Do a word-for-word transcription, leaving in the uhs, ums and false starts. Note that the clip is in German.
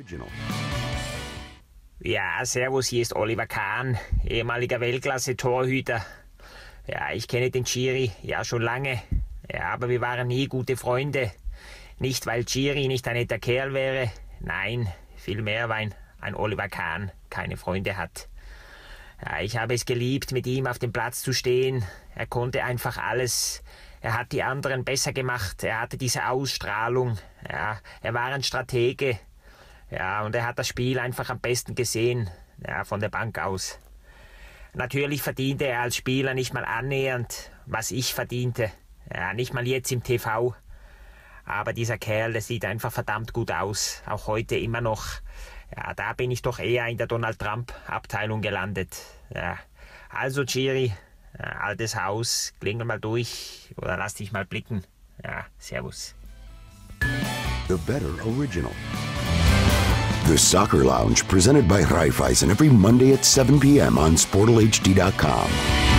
Original. Ja, servus, hier ist Oliver Kahn, ehemaliger Weltklasse-Torhüter. Ja, ich kenne den Schiri ja schon lange, ja, aber wir waren nie gute Freunde. Nicht, weil Schiri nicht ein netter Kerl wäre, nein, vielmehr, weil ein Oliver Kahn keine Freunde hat. Ja, ich habe es geliebt, mit ihm auf dem Platz zu stehen. Er konnte einfach alles. Er hat die anderen besser gemacht. Er hatte diese Ausstrahlung. Ja, er war ein Stratege. Ja, und er hat das Spiel einfach am besten gesehen, ja, von der Bank aus. Natürlich verdiente er als Spieler nicht mal annähernd, was ich verdiente. Ja, nicht mal jetzt im T V. Aber dieser Kerl, der sieht einfach verdammt gut aus. Auch heute immer noch. Ja, da bin ich doch eher in der Donald Trump-Abteilung gelandet. Ja, also, Schiri, ja, altes Haus, klingel mal durch oder lass dich mal blicken. Ja, servus. The Better Original. The Soccer Lounge, presented by Raiffeisen, every Monday at seven p.m. on Sportal H D dot com.